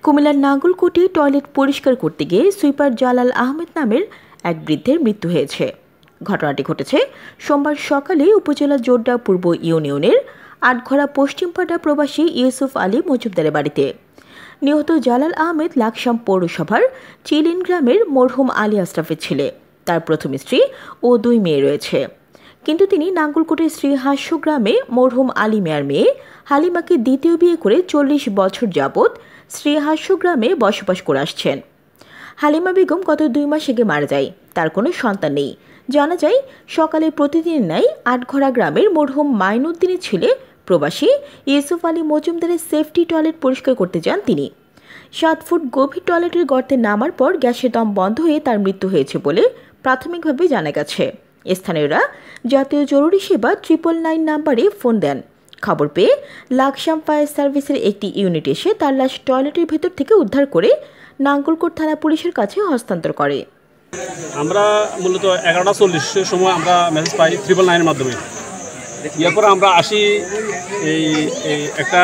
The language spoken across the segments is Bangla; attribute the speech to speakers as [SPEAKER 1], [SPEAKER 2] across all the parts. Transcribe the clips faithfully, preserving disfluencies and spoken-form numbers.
[SPEAKER 1] কুমিল্লার নাঙ্গলকোটে টয়লেট পরিষ্কার করতে গিয়ে সুইপার জালাল আহমেদ নামের এক বৃদ্ধের মৃত্যু হয়েছে। ঘটনাটি ঘটেছে সোমবার সকালে উপজেলা জোড্ডা পূর্ব ইউনিয়নের আটঘরা পশ্চিমপাড়া প্রবাসী ইউসুফ আলী মজুমদারের বাড়িতে। নিহত জালাল আহমেদ লাকসাম পৌরসভার চিলিন গ্রামের মরহুম আলী আশরাফের ছেলে। তার প্রথম স্ত্রী ও দুই মেয়ে রয়েছে, কিন্তু তিনি নাঙ্গলকোটের শ্রীহাস্য গ্রামে মরহুম আলী মিয়ার মেয়ে হালিমাকে দ্বিতীয় বিয়ে করে চল্লিশ বছর যাবৎ শ্রীহাস্য গ্রামে বসবাস করে আসছেন। হালিমা বেগম গত দুই মাস আগে মারা যায়। তার কোনো সন্তান নেই। জানা যায়, সকালে প্রতিদিনের ন্যায় আটঘরা গ্রামের মরহুম মাইনুদ্দিনের ছেলে প্রবাসী ইউসুফ আলী মজুমদারের সেফটি টয়লেট পরিষ্কার করতে যান তিনি। সাত ফুট গভীর টয়লেটের গর্তে নামার পর গ্যাসের দম বন্ধ হয়ে তার মৃত্যু হয়েছে বলে প্রাথমিকভাবে জানা গেছে। স্থানীয়রা জাতীয় জরুরি সেবা ট্রিপল নাইন নাম্বারে ফোন দেন। খবর পেয়ে লাকসাম ফায়ার সার্ভিসের একটি ইউনিট এসে তার লাশ টয়লেটের ভেতর থেকে উদ্ধার করে নাঙ্গলকোট থানা পুলিশের কাছে হস্তান্তর করে।
[SPEAKER 2] আমরা মূলত এগারোটা চল্লিশের সময় আমরা মেসেজ পাই ট্রিপল নাইনের মাধ্যমে। এরপর আমরা আসি এই একটা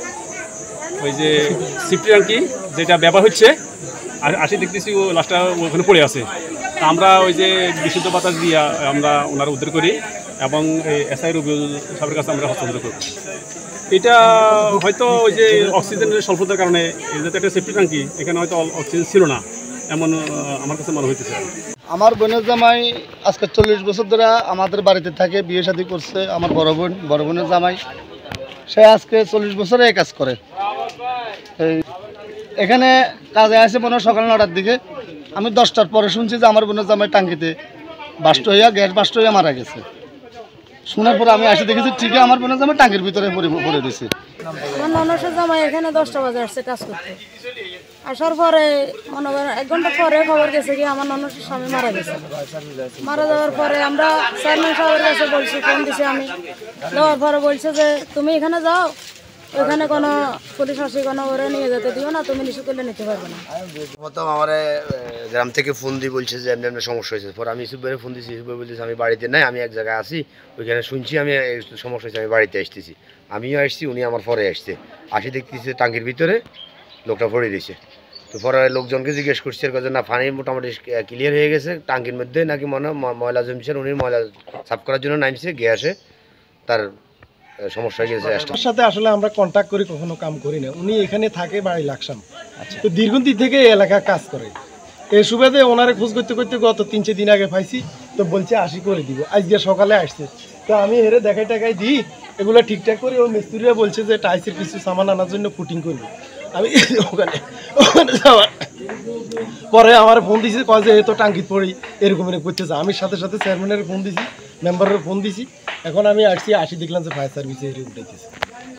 [SPEAKER 2] ওই যে সিফটি ট্যাঙ্কি যেটা ব্যবহার হচ্ছে, আসি দেখতেছি ও লাশটা ওখানে পড়ে আছে। আমরা ওই যে বিশুদ্ধ বাতাস দিয়ে আমরা ওনারা উদ্ধার করি এবং এসআই রবিউল সাহেবের কাছে আমরা হস্তান্তর করি। এটা হয়তো ওই যে অক্সিজেনের স্বল্পতার কারণে, যাতে একটা সেফটি ট্যাঙ্কি এখানে হয়তো অক্সিজেন ছিল না, এমন আমার কাছে মনে হইতেছে।
[SPEAKER 3] আমার বোনের জামাই আজকে চল্লিশ বছর ধরে আমাদের বাড়িতে থাকে, বিয়ে শাদী করছে। আমার বড় বোন বড় বোনের জামাই, সে আজকে চল্লিশ বছরে এই কাজ করে। এই এখানে কাজে আসে মনে হয় সকাল নটার দিকে। আমি দশটার পরে শুনছি যে আমার বোনের জামাই টাঙ্কিতে বাস্ট হইয়া গ্যাস বাস্ট হইয়া মারা গেছে। শোনার পরে আমি আসে দেখেছি ঠিকই আমার বোনের জামাই টাঙ্কির ভিতরে পড়ে রয়েছে।
[SPEAKER 4] আমার ননসের জামাই এখানে দশটা বাজে আসছে কাজ করতে। আসার পরে মনে করেন এক ঘন্টা পরে খবর গেছে কি আমার ননসের স্বামী মারা গেছে। মারা যাওয়ার পরে আমরা চেয়ারম্যান সাহেবের কাছে বলছি, ফোন দিছি আমি। দেওয়ার পরে বলছে যে তুমি এখানে যাও, ওখানে কোনো পুলিশ আসি কোনো ওরে নিয়ে যেতে দিও না, তুমি নিশু করলে নিতে পারবে না।
[SPEAKER 5] প্রথম আমার গ্রাম থেকে ফোন দিয়ে বলছে যে এমনি এমনি সমস্যা হয়েছে। পরে আমি ইউসুফ ভাইয়ের ফোন দিয়েছি। ইউসুফ ভাই বলতেছি আমি বাড়িতে নাই, আমি এক জায়গায় আসি, ওইখানে শুনছি আমি সমস্যা হয়েছে, আমি বাড়িতে আসতেছি। আমিও আসছি, উনি আমার পরে আসছে। আসি দেখতেছি টাঙ্কির ভিতরে লোকটা পড়ে দিয়েছে। তো পরে লোকজনকে জিজ্ঞেস করছে, এর কাছে না পানি মোটামুটি ক্লিয়ার হয়ে গেছে, টাঙ্কির মধ্যে নাকি মনে ময়লা জমছে, উনি ময়লা সাফ করার জন্য নামছে, গ্যাসে তার সমস্যা হয়ে গেছে।
[SPEAKER 6] তার সাথে আসলে আমরা কন্ট্যাক্ট করি, কখনো কাম করি না। উনি এখানে থাকে, বাড়ি লাকসাম। তো দীর্ঘদিন থেকে এই এলাকায় কাজ করে। এই সুবাদে ওনারে খোঁজ করতে করতে গত তিন চার দিন আগে পাইছি, তো বলছে আসি করে দিব। আজকে সকালে আসছে, তো আমি হেরে দেখাই টাকাই দিই, এগুলো ঠিকঠাক করি। ও মিস্ত্রিরা বলছে যে টাইসের কিছু সামান আনার জন্য ফুটিং করবো। আমি ওখানে ওখানে যাওয়ার পরে আমার ফোন দিছি, কয় যে এ তো টাঙ্কিত পড়ি এরকম এরকম করতেছে। আমি সাথে সাথে চেয়ারম্যানের ফোন দিছি, মেম্বারের ফোন দিছি। এখন আমি আসছি, আসি দেখলাম যে ফায়ার সার্ভিসে উঠাইতেছে।